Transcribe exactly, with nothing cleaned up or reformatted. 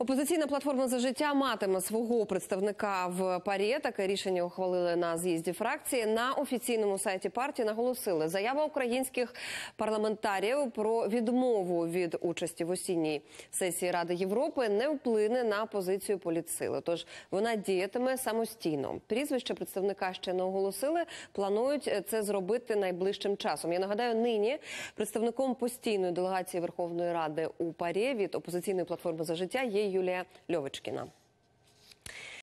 Опозиційна платформа «За життя» матиме свого представника в ПАРЄ. Таке рішення ухвалили на з'їзді фракції. На офіційному сайті партії наголосили, заява українських парламентарів про відмову від участі в осінній сесії Ради Європи не вплине на позицію політсили. Тож вона діятиме самостійно. Прізвище представника ще не оголосили. Планують це зробити найближчим часом. Я нагадаю, нині представником постійної делегації Верховної Ради у ПАРЄ від опозиційної платформи «За життя» є Юлія Льовочкіна.